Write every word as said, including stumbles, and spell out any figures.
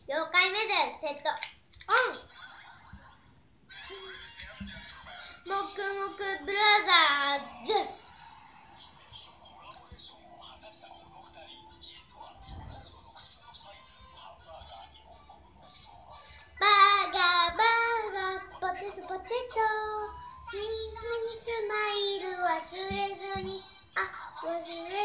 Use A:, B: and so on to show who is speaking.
A: よんかいめです。セットオン。もくもくブラザーズ。バーガーバーガーポテトポテト、みんなにスマイル忘れずに、あ忘れ